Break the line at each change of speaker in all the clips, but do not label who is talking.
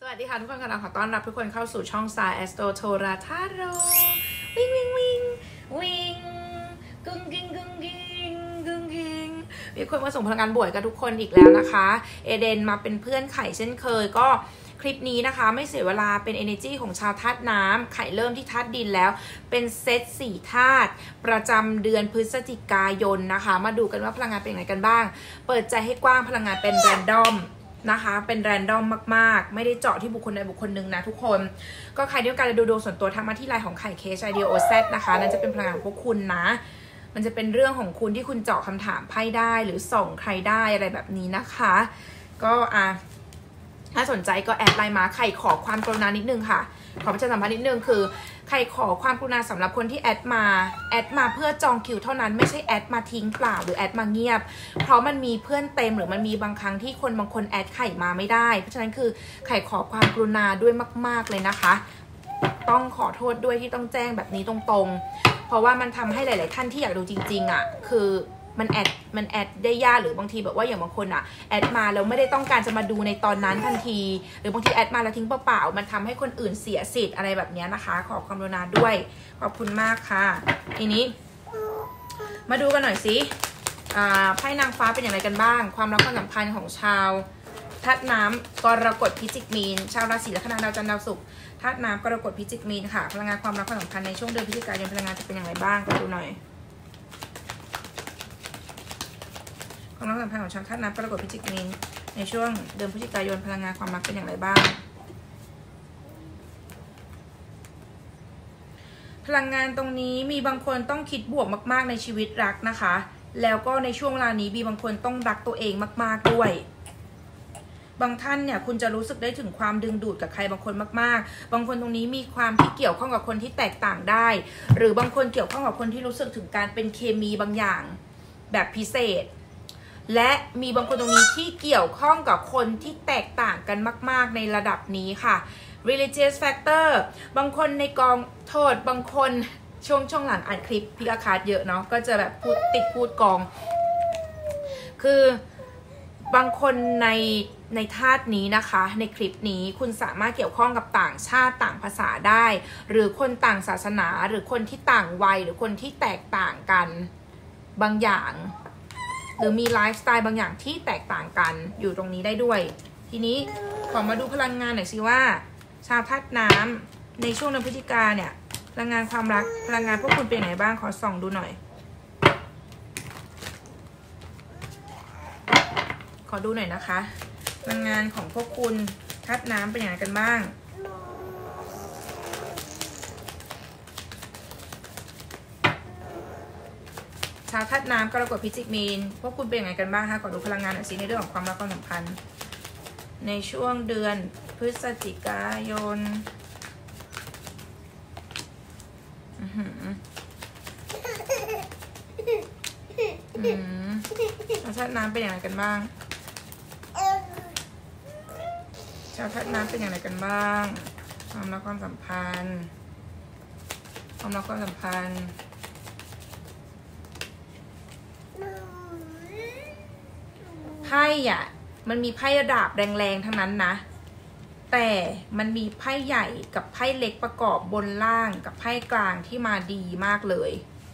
วัสดีค่ะทุกคนขอต้อนรับทุกคนเข้าสู่ช่อง Star Astro โทราทาโร่วิ่งวิ่งวิ่งวิ่งกึ่งกิ้งกึ่งกิ้งกึ่งกิ้งมีคนมาส่งพลังงานบวกกับทุกคนอีกแล้วนะคะเอเดนมาเป็นเพื่อนไข่เช่นเคยก็คลิปนี้นะคะไม่เสียเวลาเป็น energy ของชาวธาตุน้ำไข่เริ่มที่ธาตุดินแล้วเป็นเซต4ธาตุประจำเดือนพฤศจิกายนนะคะมาดูกันว่าพลังงานเป็นยังไงกันบ้างเปิดใจให้กว้างพลังงานเป็นแรนดอมนะคะเป็นแรนดอมมากๆไม่ได้เจาะที่บุคคลใดบุคคลหนึ่งนะทุกคนก็ใครที่ต้องการจะดูดวงส่วนตัวทักมาที่ไลน์ของไข่เคชไอเดียโอเซตนะคะนั่นจะเป็นพลังงานของพวกคุณนะมันจะเป็นเรื่องของคุณที่คุณเจาะคำถามไพ่ได้หรือส่งใครได้อะไรแบบนี้นะคะก็ถ้าสนใจก็แอดไลน์มาไข่ขอความกรุณานิดนึงค่ะขอประชาสัมพันธ์นิดนึงคือใครขอความกรุณาสำหรับคนที่แอดมาเพื่อจองคิวเท่านั้นไม่ใช่แอดมาทิ้งเปล่าหรือแอดมาเงียบเพราะมันมีเพื่อนเต็มหรือมันมีบางครั้งที่คนบางคนแอดไข่มาไม่ได้เพราะฉะนั้นคือไข่ขอความกรุณาด้วยมากๆเลยนะคะต้องขอโทษด้วยที่ต้องแจ้งแบบนี้ตรงๆเพราะว่ามันทำให้หลายๆท่านที่อยากดูจริงๆอ่ะคือมันแอดได้ยากหรือบางทีแบบว่าอย่างบางคนอ่ะแอดมาแล้วไม่ได้ต้องการจะมาดูในตอนนั้นทันทีหรือบางทีแอดมาแล้วทิ้งเปล่าๆมันทำให้คนอื่นเสียสิทธิ์อะไรแบบนี้นะคะขอความกรุณาด้วยขอบคุณมากค่ะทีนี้มาดูกันหน่อยสิไพ่นางฟ้าเป็นอย่างไรกันบ้างความรักความสัมพันธ์ของชาวธาตุน้ำกรกฎพิจิกมีนชาวราศีลัคนาดาวจันทร์ดาวศุกร์ธาตุน้ำกรกฎพิจิกมีนค่ะพลังงานความรักความสัมพันธ์ในช่วงเดือนพฤศจิกายนพลังงานจะเป็นอย่างไรบ้างไปดูหน่อยความรักความสัมพันธ์ของชาวธาตุน้ำกรกฎพิจิกมีนในช่วงเดือนพฤศจิกายนพลังงานความรักเป็นอย่างไรบ้างพลังงานตรงนี้มีบางคนต้องคิดบวกมากๆในชีวิตรักนะคะแล้วก็ในช่วงเวลานี้มีบางคนต้องรักตัวเองมากๆด้วยบางท่านเนี่ยคุณจะรู้สึกได้ถึงความดึงดูดกับใครบางคนมากๆบางคนตรงนี้มีความที่เกี่ยวข้องกับคนที่แตกต่างได้หรือบางคนเกี่ยวข้องกับคนที่รู้สึกถึงการเป็นเคมีบางอย่างแบบพิเศษและมีบางคนตรงนี้ที่เกี่ยวข้องกับคนที่แตกต่างกันมากๆในระดับนี้ค่ะ religious factor บางคนในกองโทษบางคนช่วงหลังอ่านคลิปพิกาคาร์ดเยอะเนาะก็จะแบบพูดกองคือบางคนในธาตุนี้นะคะในคลิปนี้คุณสามารถเกี่ยวข้องกับต่างชาติต่างภาษาได้หรือคนต่างศาสนาหรือคนที่ต่างวัยหรือคนที่แตกต่างกันบางอย่างหรือมีไลฟ์สไตล์บางอย่างที่แตกต่างกันอยู่ตรงนี้ได้ด้วยทีนี้ขอมาดูพลังงานหน่อยสิว่าชาวธาตุน้ำในช่วงเดือนพฤศจิกาเนี่ยพลังงานความรักพลังงานพวกคุณเป็นยังไงบ้างขอส่องดูหน่อยขอดูหน่อยนะคะพลังงานของพวกคุณธาตุน้ำเป็นยังไงกันบ้างชาวธาตุน้ำกรกฎพิจิกมีนพวกคุณเป็นยังไงกันบ้างคะขอดูพลังงานหน่อยสิในเรื่องของความรักความสัมพันธ์ในช่วงเดือนพฤศจิกายนชาวธาตุน้ำเป็นอย่างไรกันบ้างชาวธาตุน้ำเป็นอย่างไรกันบ้างความรักความสัมพันธ์ความรักความสัมพันธ์ไพ่อ่ะมันมีไพ่ดาบแรงๆทั้งนั้นนะแต่มันมีไพ่ใหญ่กับไพ่เล็กประกอบบนล่างกับไพ่กลางที่มาดีมากเลย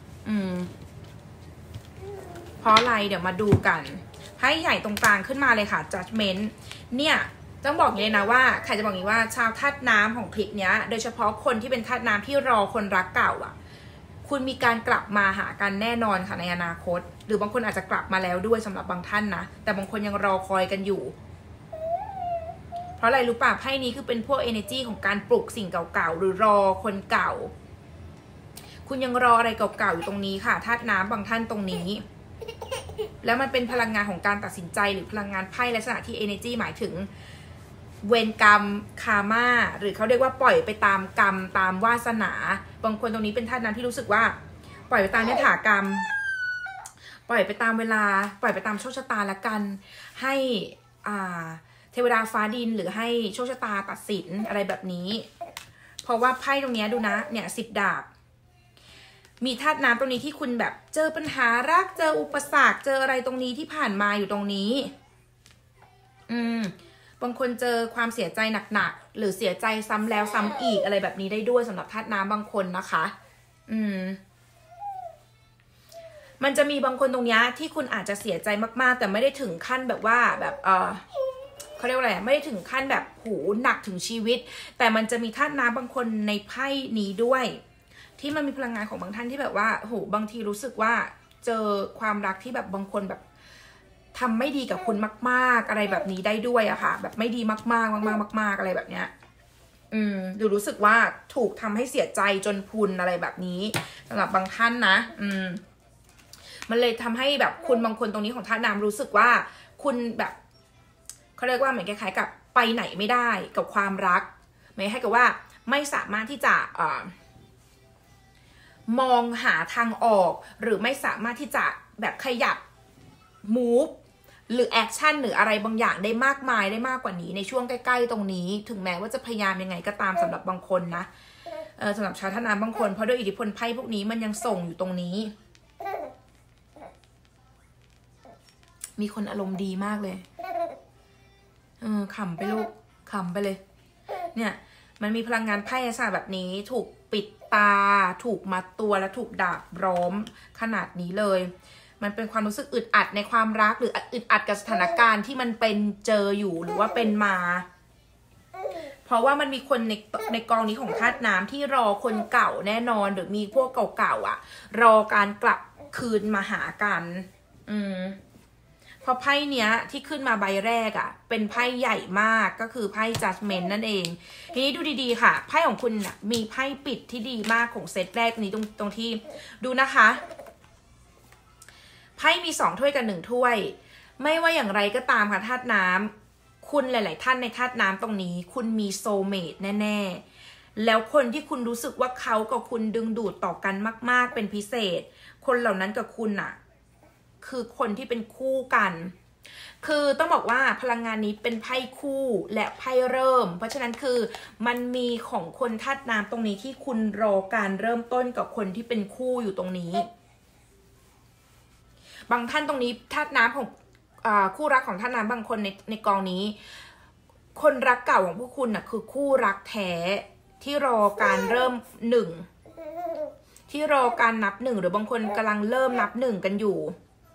เพราะอะไรเดี๋ยวมาดูกันไพ่ใหญ่ตรงกลางขึ้นมาเลยค่ะ judgment เนี่ยต้องบอกอย่างนี้นะว่าใครจะบอกอย่างนี้ว่าชาวธาตุน้ำของคลิปเนี้ยโดยเฉพาะคนที่เป็นธาตุน้ำที่รอคนรักเก่าอ่ะคุณมีการกลับมาหากันแน่นอนค่ะในอนาคตหรือบางคนอาจจะกลับมาแล้วด้วยสำหรับบางท่านนะแต่บางคนยังรอคอยกันอยู่เพราะอะไรรู้ป่ะไพ่นี้คือเป็นพวก energy ของการปลุกสิ่งเก่าๆหรือรอคนเก่าคุณยังรออะไรเก่าๆอยู่ตรงนี้ค่ะธาตุน้ำบางท่านตรงนี้แล้วมันเป็นพลังงานของการตัดสินใจหรือพลังงานไพ่ลักษณะที่ energy หมายถึงเวรกรรมคาม่าหรือเขาเรียกว่าปล่อยไปตามกรรมตามวาสนาบางคนตรงนี้เป็นธาตุน้ำที่รู้สึกว่าปล่อยไปตามยถากรรมปล่อยไปตามเวลาปล่อยไปตามโชคชะตาละกันให้เทวดาฟ้าดินหรือให้โชคชะตาตัดสินอะไรแบบนี้เพราะว่าไพ่ตรงนี้ดูนะเนี่ย10 ดาบมีธาตุน้ำตรงนี้ที่คุณแบบเจอปัญหารักเจออุปสรรคเจออะไรตรงนี้ที่ผ่านมาอยู่ตรงนี้บางคนเจอความเสียใจหนักๆหรือเสียใจซ้ำแล้วซ้ำอีกอะไรแบบนี้ได้ด้วยสำหรับธาตุน้ำบางคนนะคะมันจะมีบางคนตรงนี้ที่คุณอาจจะเสียใจมากๆแต่ไม่ได้ถึงขั้นแบบว่าแบบเขาเรียกว่าอะไรไม่ได้ถึงขั้นแบบหูหนักถึงชีวิตแต่มันจะมีธาตุน้ำบางคนในไพ่นี้ด้วยที่มันมีพลังงานของบางท่านที่แบบว่าโหบางทีรู้สึกว่าเจอความรักที่แบบบางคนแบบทำไม่ดีกับคุณมากๆอะไรแบบนี้ได้ด้วยอะค่ะแบบไม่ดีมากๆมากๆอะไรแบบเนี้ยดูรู้สึกว่าถูกทำให้เสียใจจนพุนอะไรแบบนี้สำหรับบางท่านนะมันเลยทำให้แบบคุณบางคนตรงนี้ของธาตุน้ำรู้สึกว่าคุณแบบเขาเรียกว่าเหมือนคล้ายๆกับไปไหนไม่ได้กับความรักไม่ให้กับว่าไม่สามารถที่จะมองหาทางออกหรือไม่สามารถที่จะแบบขยับ move หรือ action หรืออะไรบางอย่างได้มากมายได้มากกว่านี้ในช่วงใกล้ๆตรงนี้ถึงแม้ว่าจะพยายามยังไงก็ตามสำหรับบางคนนะสำหรับชาวธาตุน้ำบางคนเพราะด้วยอิทธิพลไพ่พวกนี้มันยังส่งอยู่ตรงนี้มีคนอารมณ์ดีมากเลยขำไปลูกขำไปเลยเนี่ยมันมีพลังงานไพ่ศาสตร์แบบนี้ถูกปิดตาถูกมัดตัวและถูกดาบร้อมขนาดนี้เลยมันเป็นความรู้สึกอึดอัดในความรักหรืออึดอัดกับสถานการณ์ที่มันเป็นเจออยู่หรือว่าเป็นมาเพราะว่ามันมีคนในกองนี้ของธาตุน้ำที่รอคนเก่าแน่นอนหรือมีพวกเก่าๆอ่ะรอการกลับคืนมาหากันพอไพ่เนี้ยที่ขึ้นมาใบแรกอ่ะเป็นไพ่ใหญ่มากก็คือไพ่ Judgment นั่นเองทีนี้ดูดีๆค่ะไพ่ของคุณน่ะมีไพ่ปิดที่ดีมากของเซตแรกนี้ตรงที่ดูนะคะไพ่มี2ถ้วยกับ1ถ้วยไม่ว่าอย่างไรก็ตามค่ะธาตุน้ำคุณหลายๆท่านในธาตุน้ำตรงนี้คุณมีโซลเมทแน่ๆแล้วคนที่คุณรู้สึกว่าเขากับคุณดึงดูดต่อกันมากๆเป็นพิเศษคนเหล่านั้นกับคุณน่ะคือคนที่เป็นคู่กันคือต้องบอกว่าพลังงานนี้เป็นไพ่คู่และไพ่เริ่มเพราะฉะนั้นคือมันมีของคนธาตุน้ำตรงนี้ที่คุณรอการเริ่มต้นกับคนที่เป็นคู่อยู่ตรงนี้บางท่านตรงนี้ธาตุน้ำของคู่รักของธาตุน้ำบางคนในกองนี้คนรักเก่าของพวกคุณน่ะคือคู่รักแท้ที่รอการเริ่ม1ที่รอการนับ1หรือบางคนกำลังเริ่มนับ1กันอยู่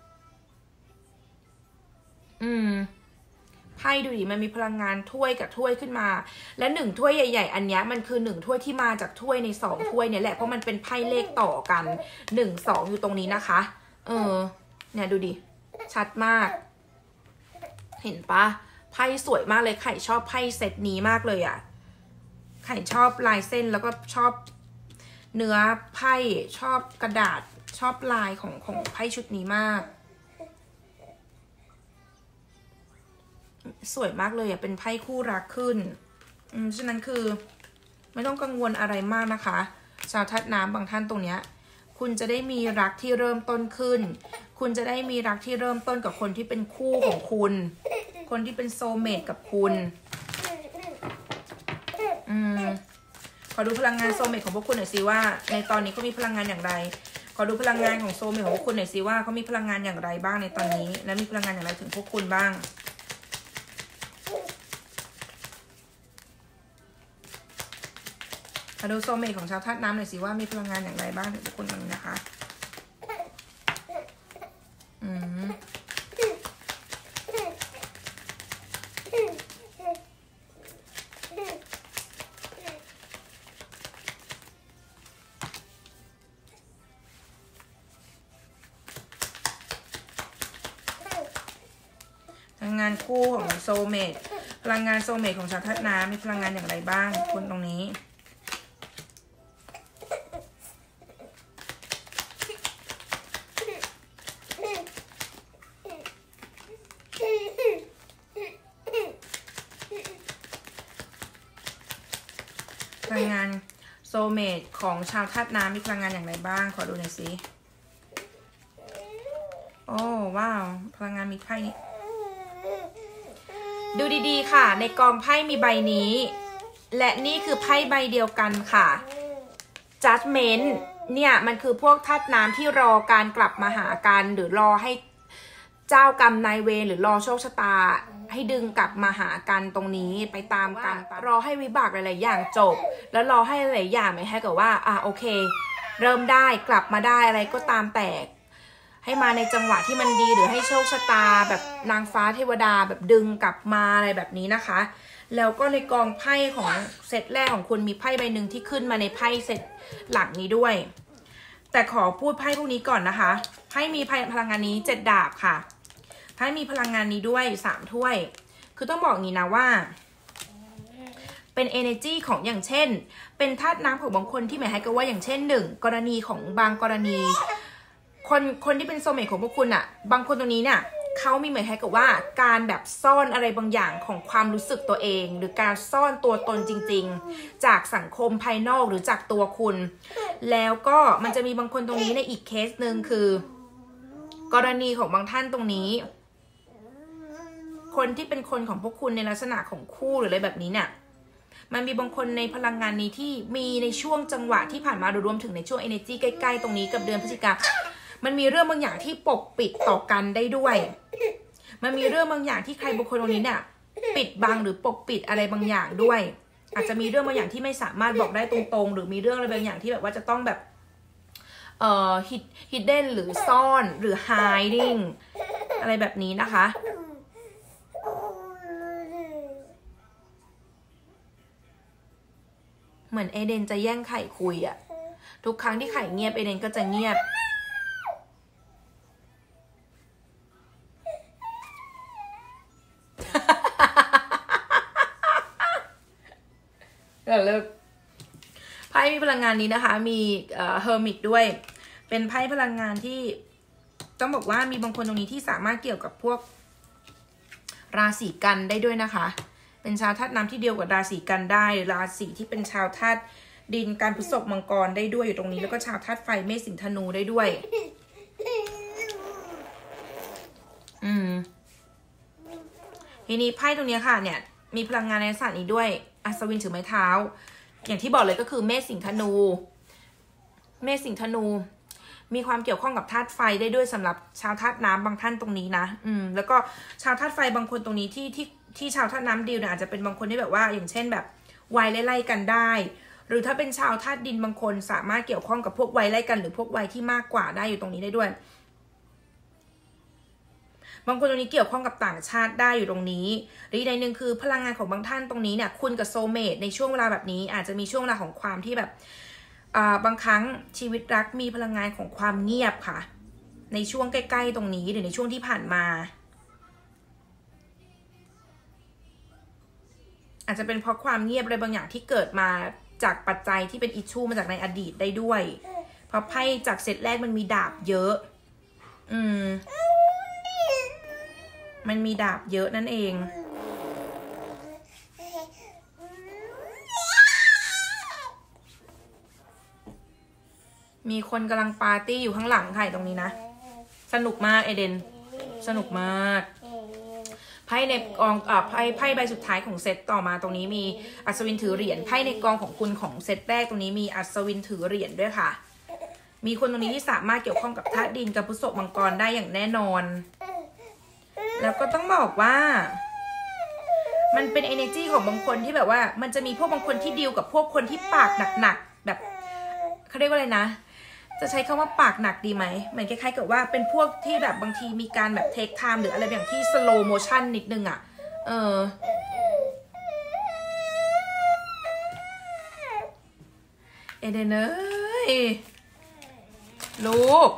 ไพ่ดูดิมันมีพลังงานถ้วยกับถ้วยขึ้นมาและ1ถ้วยใหญ่ๆอันนี้มันคือ1ถ้วยที่มาจากถ้วยใน2ถ้วยเนี่ยแหละเพราะมันเป็นไพ่เลขต่อกัน1 2อยู่ตรงนี้นะคะเนี่ยดูดิชัดมากเห็นปะไพ่สวยมากเลยไข่ชอบไพ่เซตนี้มากเลยอ่ะไข่ชอบลายเส้นแล้วก็ชอบเนื้อไพ่ชอบกระดาษชอบลายของไพ่ชุดนี้มากสวยมากเลยอ่ะเป็นไพ่คู่รักขึ้นฉะนั้นคือไม่ต้องกังวลอะไรมากนะคะชาวธาตุน้ำบางท่านตรงเนี้ยคุณจะได้มีรักที่เริ่มต้นขึ้นคุณจะได้มีรักที่เริ่มต้นกับคนที่เป็นคู่ของคุณคนที่เป็นโซลเมทกับคุณขอดูพลังงานโซลเมทของพวกคุณหน่อยสิว่าในตอนนี้เขามีพลังงานอย่างไรขอดูพลังงานของโซลเมทของพวกคุณหน่อยสิว่าเขามีพลังงานอย่างไรบ้างในตอนนี้และมีพลังงานอย่างไรถึงพวกคุณบ้างมาดูโซลเมทของชาวธาตุน้ำหน่อยสิว่ามีพลังงานอย่างไรบ้างถึงทุกคนตรงนี้นะคะพลังงานคู่ของโซลเมทพลังงานโซลเมทของชาวธาตุน้ำมีพลังงานอย่างไรบ้างคุณตรงนี้พลังงานโซลเมทของชาวธาตุน้ำมีพลังงานอย่างไรบ้างขอดูหน่อยสิโอ้ว้าวพลังงานมีไพ่นี้ดูดีๆค่ะในกองไพ่มีใบนี้และนี่คือไพ่ใบเดียวกันค่ะ Judgment เนี่ยมันคือพวกธาตุน้ำที่รอการกลับมาหากันหรือรอให้เจ้ากรรมนายเวรหรือรอโชคชะตาให้ให้ดึงกลับมาหากันตรงนี้ไปตามกันรอให้วิบากหลายๆอย่างจบแล้วรอให้หลายอย่างไหมให้กับว่าโอเคเริ่มได้กลับมาได้อะไรก็ตามแต่ให้มาในจังหวะที่มันดีหรือให้โชคชะตาแบบนางฟ้าเทวดาแบบดึงกลับมาอะไรแบบนี้นะคะแล้วก็ในกองไพ่ของเซตแรกของคุณมีไพ่ใบหนึ่งที่ขึ้นมาในไพ่เซตหลังนี้ด้วยแต่ขอพูดไพ่พวกนี้ก่อนนะคะไพ่มีพลังงานนี้7 ดาบค่ะไพ่มีพลังงานนี้ด้วย3 ถ้วยคือต้องบอกงี้นะว่าเป็น energy ของอย่างเช่นเป็นธาตุน้ำของบางคนที่หมายให้ก็ว่าอย่างเช่น1กรณีของบางกรณีคนที่เป็นโซลเมทของพวกคุณอะบางคนตรงนี้เนี่ยเขามีหมายให้กับว่าการแบบซ่อนอะไรบางอย่างของความรู้สึกตัวเองหรือการซ่อนตัวตนจริงๆจากสังคมภายนอกหรือจากตัวคุณแล้วก็มันจะมีบางคนตรงนี้ในอีกเคสหนึ่งคือกรณีของบางท่านตรงนี้คนที่เป็นคนของพวกคุณในลักษณะของคู่หรืออะไรแบบนี้เนี่ยมันมีบางคนในพลังงานนี้ที่มีในช่วงจังหวะที่ผ่านมาหรือรวมถึงในช่วง energy ใกล้ๆตรงนี้กับเดือนพฤศจิกามันมีเรื่องบางอย่างที่ปกปิดต่อกันได้ด้วยมันมีเรื่องบางอย่างที่ใครบางคนตรงนี้เนี่ยปิดบังหรือปกปิดอะไรบางอย่างด้วยอาจจะมีเรื่องบางอย่างที่ไม่สามารถบอกได้ตรงๆหรือมีเรื่องอะไรบางอย่างที่แบบว่าจะต้องแบบhidden หรือซ่อนหรือ hiding อะไรแบบนี้นะคะเหมือนเอเดนจะแย่งไข่คุยอะทุกครั้งที่ไข่เงียบเอเดนก็จะเงียบเลิกไพ่มีพลังงานนี้นะคะมีเฮอร์มิตด้วยเป็นไพ่พลังงานที่ต้องบอกว่ามีบางคนตรงนี้ที่สามารถเกี่ยวกับพวกราศีกันได้ด้วยนะคะเป็นชาวธาตุน้ำที่เดียวกับราศีกันได้ราศีที่เป็นชาวธาตุดินการพฤษภมังกรได้ด้วยอยู่ตรงนี้แล้วก็ชาวธาตุไฟเมษสิงห์ธนูได้ด้วยทีนี้ไพ่ตรงนี้ค่ะเนี่ยมีพลังงานในศาสตร์นี้ด้วยอัศวินถือไม้เท้าอย่างที่บอกเลยก็คือเมษสิงห์ธนูเมษสิงห์ธนูมีความเกี่ยวข้องกับธาตุไฟได้ด้วยสำหรับชาวธาตุน้ำบางท่านตรงนี้นะแล้วก็ชาวธาตุไฟบางคนตรงนี้ที่ชาวธาตุน้ำดิวเนี่ยอาจจะเป็นบางคนที่แบบว่าอย่างเช่นแบบวัยไล่ๆกันได้หรือถ้าเป็นชาวธาตุดินบางคนสามารถเกี่ยวข้องกับพวกวัยไล่กันหรือพวกวัยที่มากกว่าได้อยู่ตรงนี้ได้ด้วยบางคนตรงนี้เกี่ยวข้องกับต่างชาติได้อยู่ตรงนี้หรือในหนึ่งคือพลังงานของบางท่านตรงนี้เนี่ยคุณกับโซลเมทในช่วงเวลาแบบนี้อาจจะมีช่วงเวลาของความที่แบบบางครั้งชีวิตรักมีพลังงานของความเงียบค่ะในช่วงใกล้ๆตรงนี้หรือในช่วงที่ผ่านมาอาจจะเป็นเพราะความเงียบอะไรบางอย่างที่เกิดมาจากปัจจัยที่เป็นอิชชูมาจากในอดีตได้ด้วยเพราะไพ่จากเซตแรกมันมีดาบเยอะมันมีดาบเยอะนั่นเองมีคนกำลังปาร์ตี้อยู่ข้างหลังค่ะตรงนี้นะสนุกมากเอเดนสนุกมากไพ่ในกองไพ่ใบสุดท้ายของเซตต่อมาตรงนี้มีอัศวินถือเหรียญไพ่ในกองของคุณของเซตแรกตรงนี้มีอัศวินถือเหรียญด้วยค่ะมีคนตรงนี้ที่สามารถเกี่ยวข้องกับธาตุดินกับพฤษภมังกรได้อย่างแน่นอนแล้วก็ต้องบอกว่ามันเป็น energy ของบางคนที่แบบว่ามันจะมีพวกบางคนที่ดีลกับพวกคนที่ปากหนักๆแบบเขาเรียกว่าอะไรนะจะใช้คำว่าปากหนักดีไหมเหมือนคล้ายๆกับว่าเป็นพวกที่แบบบางทีมีการแบบ take time หรืออะไรอย่างที่ slow motion นิดนึงอ่ะเอเดนเอ้ยลูก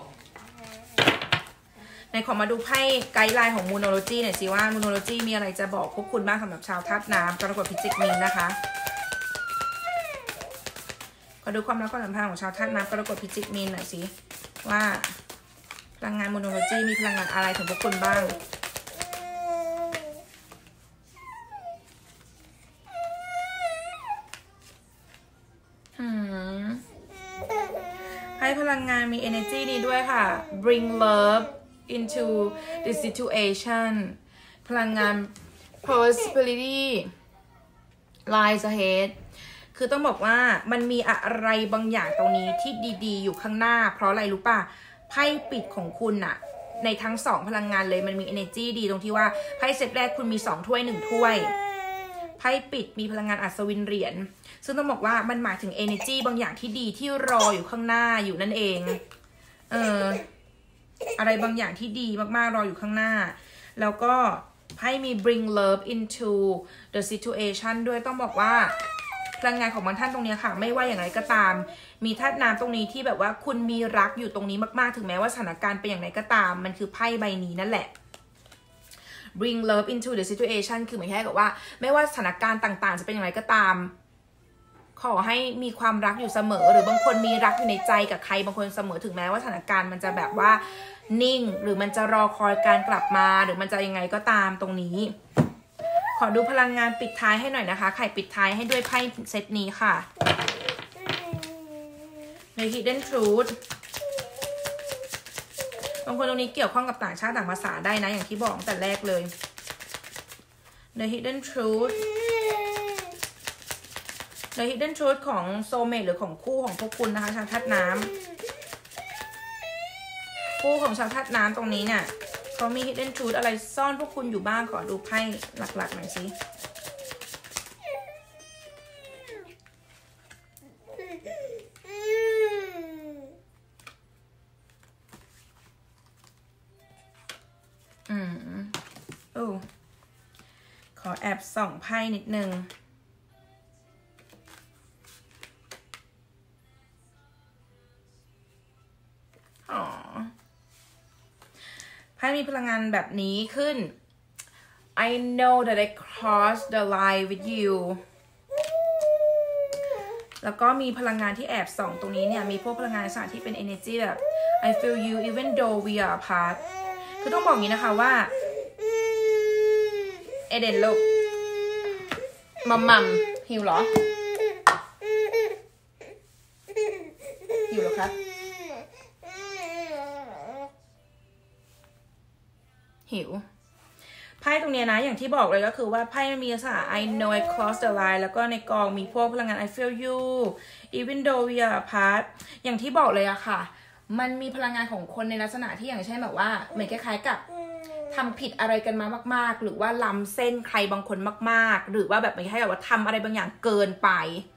ในขอมาดูไพ่ไกด์ไลน์ของมูโนโลจีหน่อยสิว่ามูโนโลจีมีอะไรจะบอกพวกคุณบ้างสำหรับชาวธาตุน้ำกรกฎพิจิกมีนนะคะขอดูความรักความสัมพันธ์ของชาวธาตุน้ำกรกฎพิจิกมีนหน่อยสิว่าพลังงานมูโนโลจีมีพลังงานอะไรถึงพวกคุณบ้างให้พลังงานมี energy นี้ด้วยค่ะ bring love into the situation พลังงาน possibility lies ahead คือต้องบอกว่ามันมีอะไรบางอย่างตรงนี้ที่ดีๆอยู่ข้างหน้าเพราะอะไรรู้ป่ะไพ่ปิดของคุณน่ะในทั้ง2พลังงานเลยมันมี energy ดีตรงที่ว่าไพ่เซตแรกคุณมี2ถ้วย1ถ้วยไพ่ปิดมีพลังงานอัศวินเหรียญซึ่งต้องบอกว่ามันหมายถึง energy บางอย่างที่ดีที่รออยู่ข้างหน้าอยู่นั่นเองอะไรบางอย่างที่ดีมากๆรออยู่ข้างหน้าแล้วก็ไพ่มี bring love into the situation ด้วยต้องบอกว่าพลังงานของบางท่านตรงนี้ค่ะไม่ว่าอย่างไรก็ตามมีธาตุน้ำตรงนี้ที่แบบว่าคุณมีรักอยู่ตรงนี้มากๆถึงแม้ว่าสถานการณ์เป็นอย่างไรก็ตามมันคือไพ่ใบนี้นั่นแหละ bring love into the situation คือหมายแค่กับว่าไม่ว่าสถานการณ์ต่างๆจะเป็นอย่างไรก็ตามขอให้มีความรักอยู่เสมอหรือบางคนมีรักอยู่ในใจกับใครบางคนเสมอถึงแม้ว่าสถานการณ์มันจะแบบว่านิ่งหรือมันจะรอคอยการกลับมาหรือมันจะยังไงก็ตามตรงนี้ขอดูพลังงานปิดท้ายให้หน่อยนะคะไข่ปิดท้ายให้ด้วยไพ่เซตนี้ค่ะใน Hidden Truth บางคนตรงนี้เกี่ยวข้องกับต่างชาติต่างภาษาได้นะอย่างที่บอกตั้งแต่แรกเลย The Hidden Truth The Hidden Truth ของโซลเมทหรือของคู่ของพวกคุณนะคะชาวธาตุน้ำคู่ของชาวธาตุน้ำตรงนี้เนี่ยเขามี Hidden Truth อะไรซ่อนพวกคุณอยู่บ้างขอดูไพ่หลักๆหน่อยสิขอแอบส่องไพ่นิดนึงไพ่มีพลังงานแบบนี้ขึ้น I know that I crossed the line with you แล้วก็มีพลังงานที่แอบส่องตรงนี้เนี่ยมีพวกพลังงานสถานที่เป็น energy แบบ I feel you even though we are apart คือต้องบอกอย่างนี้นะคะว่าเอเดนลูกมัมหิวเหรอหิวเหรอคะหิวไพ่ตรงนี้นะอย่างที่บอกเลยก็คือว่าไพ่มันมีลักษณะ I know I crossed the line แล้วก็ในกองมีพวกพลังงาน I feel you even though we are apart อย่างที่บอกเลยอะค่ะมันมีพลังงานของคนในลักษณะที่อย่างเช่นแบบว่าเหมือนคล้ายๆกับทำผิดอะไรกันมามากๆหรือว่าล้ำเส้นใครบางคนมากๆหรือว่าแบบไม่ใช่แบบว่าทำอะไรบางอย่างเกินไป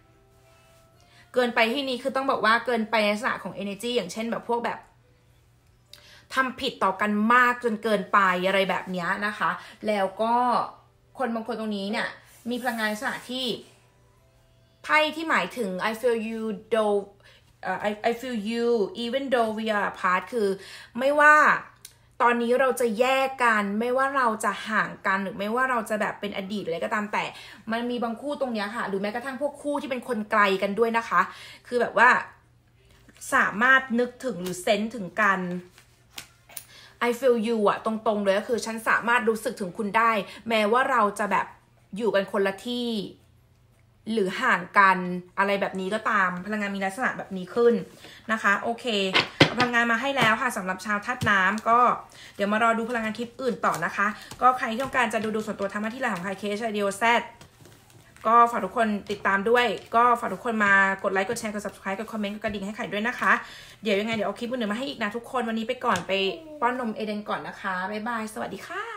ที่นี้คือต้องบอกว่าเกินไปในลักษณะของ energy อย่างเช่นแบบพวกแบบทำผิดต่อกันมากจนเกินไปอะไรแบบนี้นะคะแล้วก็คนบางคนตรงนี้เนี่ยมีพลังงานลักษณะที่ไพ่ที่หมายถึง I feel you though I feel you even though we are apart คือไม่ว่าตอนนี้เราจะแยกกันไม่ว่าเราจะห่างกันหรือไม่ว่าเราจะแบบเป็นอดีตหรืออะไรก็ตามแต่มันมีบางคู่ตรงนี้ค่ะหรือแม้กระทั่งพวกคู่ที่เป็นคนไกลกันด้วยนะคะคือแบบว่าสามารถนึกถึงหรือเซนส์ถึงกัน I feel you อะตรงๆเลยก็คือฉันสามารถรู้สึกถึงคุณได้แม้ว่าเราจะแบบอยู่กันคนละที่หรือห่างกันอะไรแบบนี้ก็ตามพลังงานมีลักษณะแบบนี้ขึ้นนะคะโอเคพลังงานมาให้แล้วค่ะสำหรับชาวธาตุน้ำก็เดี๋ยวมารอดูพลังงานคลิปอื่นต่อนะคะก็ใครที่ต้องการจะดูส่วนตัวทำหน้าที่หลักของใครเคสเดียวแซดก็ฝากทุกคนติดตามด้วยก็ฝากทุกคนมากดไลค์กดแชร์กด subscribe กดคอมเมนต์กดกระดิ่งให้ไข่ด้วยนะคะเดี๋ยวยังไงเดี๋ยวเอาคลิปอื่นมาให้อีกนะทุกคนวันนี้ไปก่อนไปป้อนนมเอเดนก่อนนะคะบ๊ายบายสวัสดีค่ะ